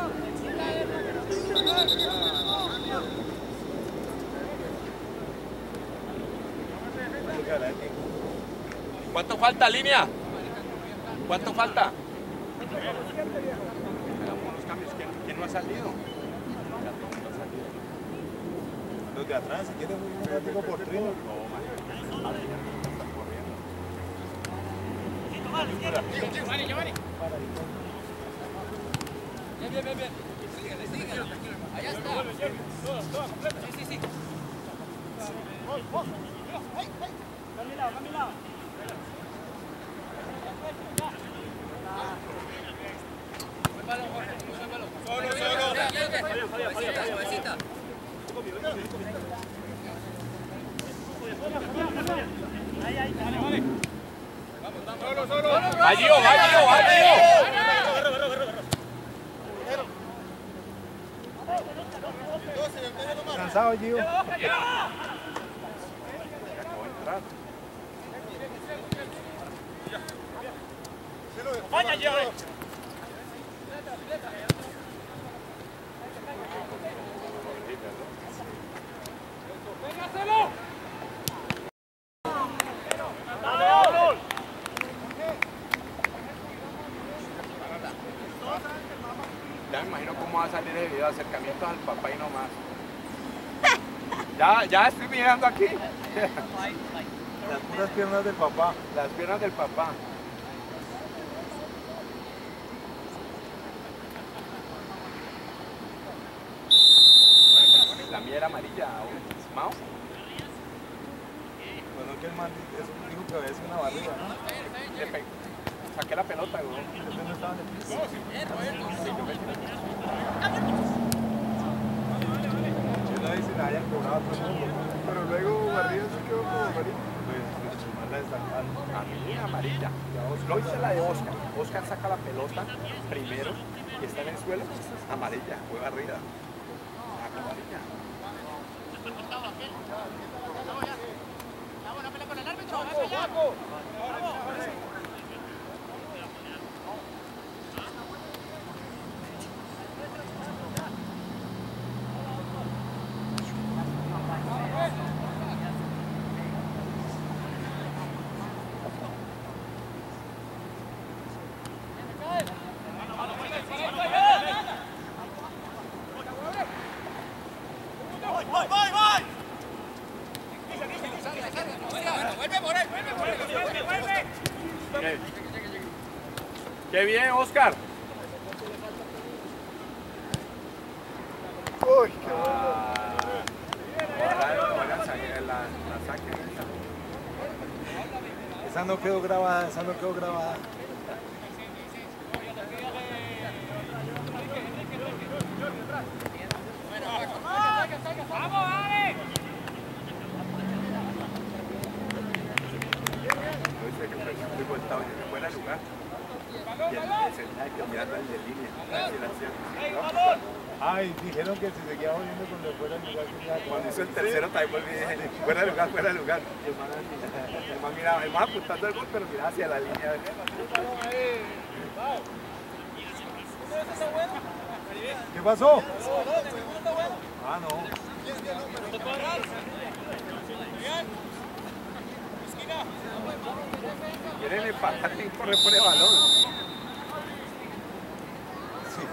¿Cuánto falta, línea? ¿Cuánto falta? Hagamos los cambios. ¿Quién, quién no ha salido? Los de atrás, si quieren un gráfico por trino. No, man. Giovanni, Giovanni. Bien, bien, bien, bien. Allá está. Sí, sí, sí. Camila, Camila. Solo, solo. Suavecita. Ahí, ahí, vale, vale. Vamos, vamos. Solo, solo. ¡Va, Gio, va, Gio, va, Gio! Cansado, Gio. Acabó de entrar. ¡Vaya, Gio! ¡Véngaselo! Ya me imagino cómo va a salir el video de acercamientos al papá y no más. Ya, ya estoy mirando aquí. Las puras piernas del papá. Las piernas del papá. La mía era amarilla, ¿Mao? Bueno, que el man eso dijo que había sido una barriga, ¿no? Le pe- Saqué la pelota, güey. Usted no estaba en el piso. Yo no dice que hayan cobrado todo el mundo. Pero luego Barriga se quedó como amarilla. Pues, pues Chumar la destacando. A mí amarilla. Lo hice la de Oscar. Oscar saca la pelota primero y está en el suelo. Amarilla, fue barrida. Amarilla. Qué, qué bien, Oscar. Uy, qué bueno. Esa no quedó grabada, esa no quedó grabada. ¡Vamos, Ale! Fuera de lugar. Y el central que mirando al de línea. Ay, dijeron que si seguía volviendo cuando fuera el lugar. Cuando hizo el tercero también volví y dije, fuera de lugar, fuera de lugar. El man, el man miraba, el man apuntando el gol, pero miraba hacia la línea. ¿Qué pasó? Ah, no. Quieren empatar y correr por el balón. Sí.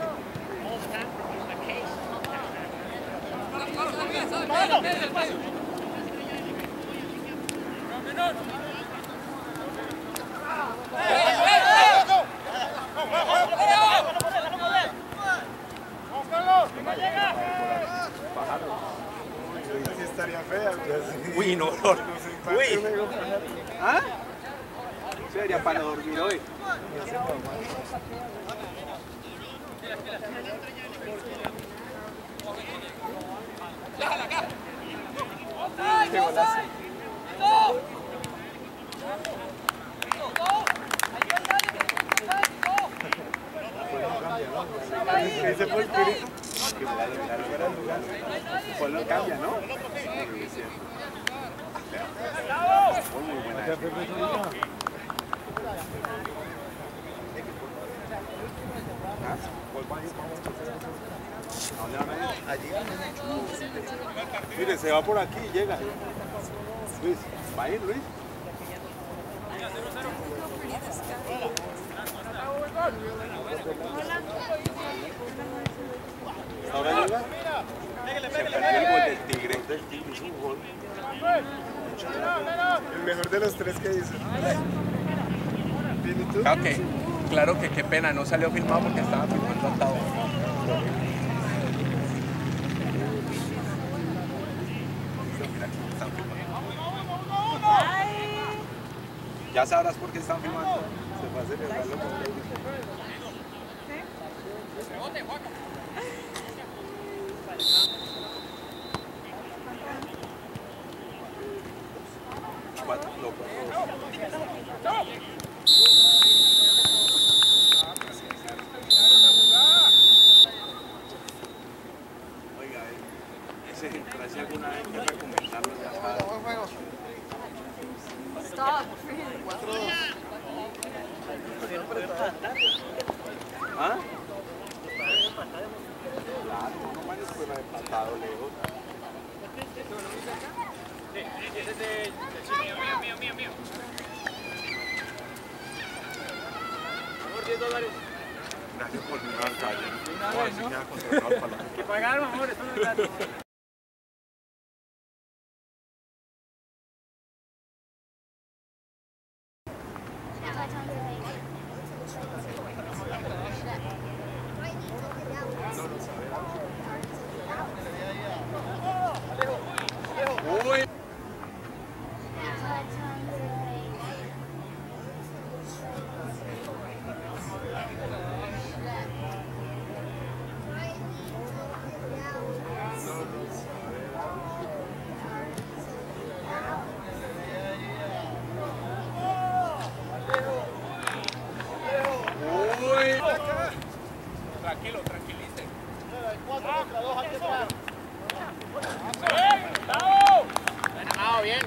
Uy, no, no. Uy. ¿Ah? Sería para no dormir hoy. Qué golazo. Ese fue el espíritu. Que fuera el lugar. Pues lo cambia, ¿no? Fue muy buena. ¿A dónde van a ir? Allí. Mire, se va por aquí y llega. Luis, ¿va a ir, Luis? ¿Ahora llega? Se perdió el gol del Tigre. Del Tigre es un gol. El mejor de los tres que hizo. Claro que, claro que qué pena, no salió filmado porque estaba filmando atado. Ya sabrás por qué están filmando. Se va a celebrarlo con Katy. Cuatro, no, oiga, ese parece alguna vez que recomendarlo ya sabes. Stop. ¿Ah? Claro, no van a escuela de patado lejos. Sí, ese es de mío, mío, mío, mío. Amor, diez dólares. Gracias por venir al calle. No, ¿no? Contratado para la... Que pagaron, amor, esto no es gratis. Uy. Tranquilo, tranquilice. Ah, bien.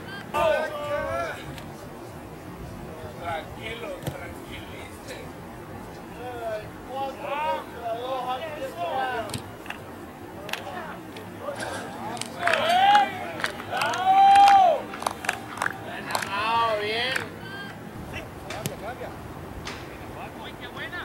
Tranquilo, tranquilice. Ah, bien. Uy, qué buena.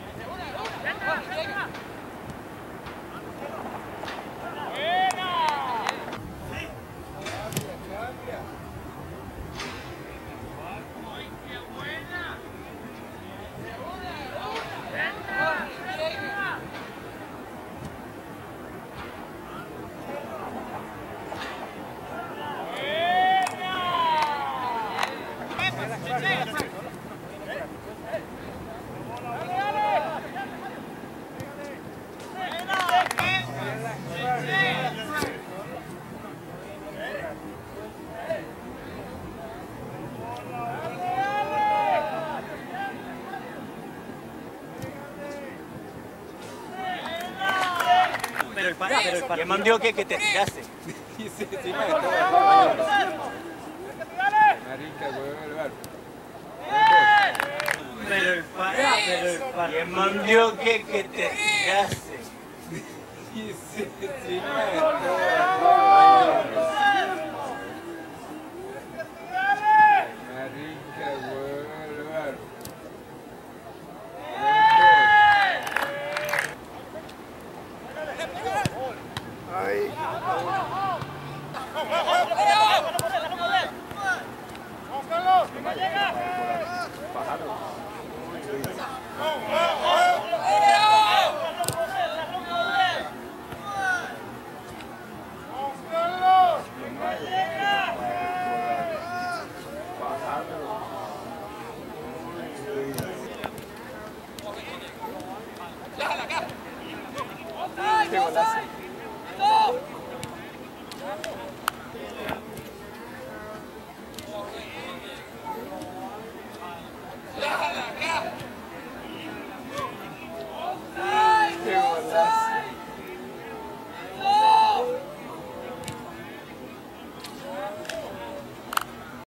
Pero el partido, pero el partido. ¿Qué mandó que, que te tiraste? Sí, sí, sí, me Pero el partido, pero el partido. ¿Qué mandó que, que te tiraste? Sí, sí, sí, Ay. Qué golazo.